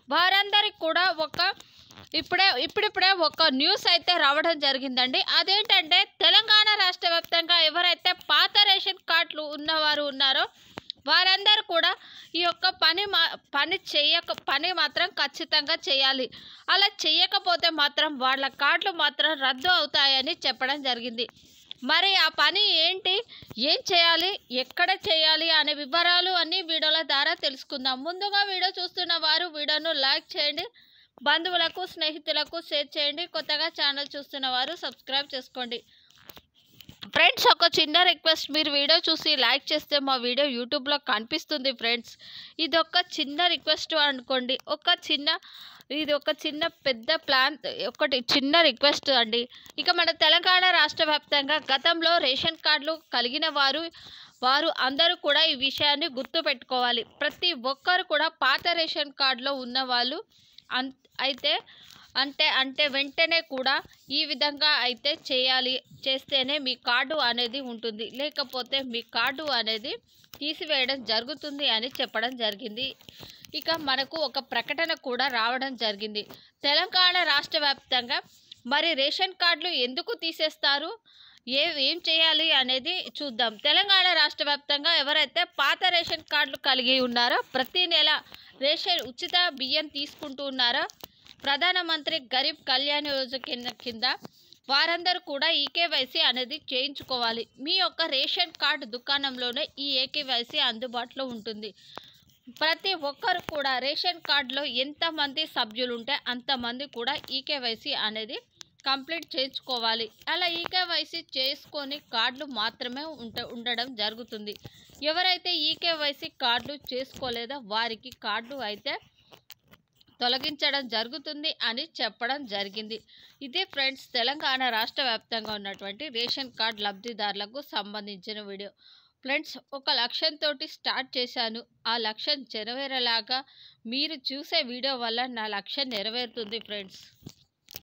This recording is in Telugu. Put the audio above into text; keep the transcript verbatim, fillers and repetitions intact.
వారందరికి కూడా ఒక ఇప్పుడే ఇప్పుడిప్పుడే ఒక న్యూస్ అయితే రావడం జరిగిందండి. అదేంటంటే తెలంగాణ రాష్ట్ర వ్యాప్తంగా ఎవరైతే పాత రేషన్ కార్డులు ఉన్నవారు ఉన్నారో వారందరూ కూడా ఈ యొక్క పని మా పని చేయక పని మాత్రం ఖచ్చితంగా చేయాలి. అలా చేయకపోతే మాత్రం వాళ్ళ కార్డులు మాత్రం రద్దు అవుతాయని చెప్పడం జరిగింది. మరి ఆ పని ఏంటి, ఏం చేయాలి, ఎక్కడ చేయాలి అనే వివరాలు అన్ని వీడియోల ద్వారా తెలుసుకుందాం. ముందుగా వీడియో చూస్తున్న వారు వీడియోను లైక్ చేయండి, బంధువులకు స్నేహితులకు షేర్ చేయండి. కొత్తగా ఛానల్ చూస్తున్న వారు సబ్స్క్రైబ్ చేసుకోండి. ఫ్రెండ్స్, ఒక చిన్న రిక్వెస్ట్, మీరు వీడియో చూసి లైక్ చేస్తే మా వీడియో యూట్యూబ్లో కనిపిస్తుంది ఫ్రెండ్స్. ఇది ఒక చిన్న రిక్వెస్ట్ అనుకోండి. ఒక చిన్న ఇది ఒక చిన్న పెద్ద ప్లాన్, ఒకటి చిన్న రిక్వెస్ట్ అండి. ఇక మన తెలంగాణ రాష్ట్ర వ్యాప్తంగా గతంలో రేషన్ కార్డులు కలిగిన వారు వారు అందరూ కూడా ఈ విషయాన్ని గుర్తుపెట్టుకోవాలి. ప్రతి ఒక్కరు కూడా పాత రేషన్ కార్డులో ఉన్న వాళ్ళు అన్ అయితే అంటే అంటే వెంటనే కూడా ఈ విధంగా అయితే చేయాలి. చేస్తేనే మీ కార్డు అనేది ఉంటుంది, లేకపోతే మీ కార్డు అనేది తీసివేయడం జరుగుతుంది అని చెప్పడం జరిగింది. ఇక మనకు ఒక ప్రకటన కూడా రావడం జరిగింది. తెలంగాణ రాష్ట్ర వ్యాప్తంగా మరి రేషన్ కార్డులు ఎందుకు తీసేస్తారు, ఏ ఏం చేయాలి అనేది చూద్దాం. తెలంగాణ రాష్ట్ర వ్యాప్తంగా ఎవరైతే పాత రేషన్ కార్డులు కలిగి ఉన్నారో, ప్రతి నెల రేషన్ ఉచిత బియ్యం తీసుకుంటూ ఉన్నారో, ప్రధానమంత్రి గరీబ్ కళ్యాణ్ యోజన కింద కింద వారందరూ కూడా ఈకేవైసీ అనేది చేయించుకోవాలి. మీ యొక్క రేషన్ కార్డు దుకాణంలోనే ఈ ఈకేవైసీ అందుబాటులో ఉంటుంది. ప్రతి ఒక్కరు కూడా రేషన్ కార్డులో ఎంతమంది సభ్యులు ఉంటే అంతమంది కూడా ఈకేవైసీ అనేది కంప్లీట్ చేయించుకోవాలి. అలా ఈకేవైసీ చేసుకొని కార్డులు మాత్రమే ఉంట ఉండడం జరుగుతుంది. ఎవరైతే ఈకేవైసీ కార్డులు చేసుకోలేదో వారికి కార్డులు అయితే తొలగించడం జరుగుతుంది అని చెప్పడం జరిగింది. ఇదే ఫ్రెండ్స్ తెలంగాణ రాష్ట్ర వ్యాప్తంగా ఉన్నటువంటి రేషన్ కార్డు లబ్ధిదారులకు సంబంధించిన వీడియో. ఫ్రెండ్స్, ఒక లక్ష్యంతో స్టార్ట్ చేశాను. ఆ లక్ష్యం నెరవేరేలాగా మీరు చూసే వీడియో వల్ల నా లక్ష్యం నెరవేరుతుంది ఫ్రెండ్స్.